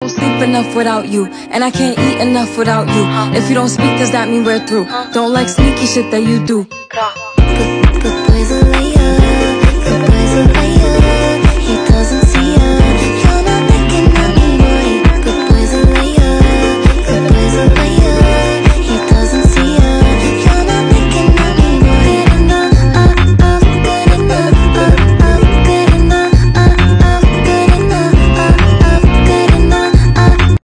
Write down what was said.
don't sleep enough without you, and I can't eat enough without you. If you don't speak, does that mean we're through? Don't like sneaky shit that you do.